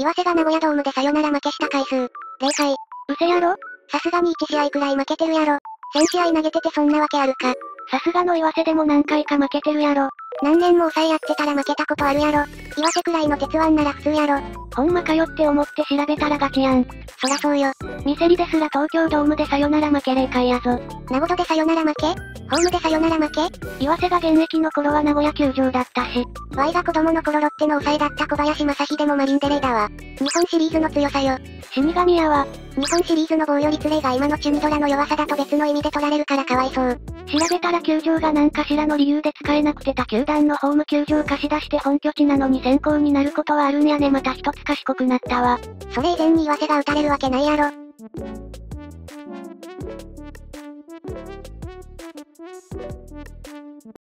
岩瀬が名古屋ドームでサヨナラ負けした回数、0回。 うせやろ？ さすがに1試合くらい負けてるやろ。1000試合投げててそんなわけあるか。 さすがの岩瀬でも何回か負けてるやろ。 何年も抑えやってたら負けたことあるやろ。岩瀬くらいの鉄腕なら普通やろ。 ほんまかよって思って調べたらガチやん。 そらそうよ。 ミセリですら東京ドームでサヨナラ負け0回やぞ。 名古屋でサヨナラ負け？ホームでサヨナラ負け？ 岩瀬が現役の頃は名古屋球場だったし。 Y が子供の頃ロッテの抑えだった小林正秀もマリンデレーだわ。日本シリーズの強さよ。 死神やわ。 日本シリーズの防御率0が今のチュニドラの弱さだと別の意味で取られるからかわいそう。 調べたら球場が何かしらの理由で使えなくて他球団のホーム球場貸し出して本拠地なのに先行になることはあるんやね。また一つ賢くなったわ。 それ以前に岩瀬が打たれるわけないやろ。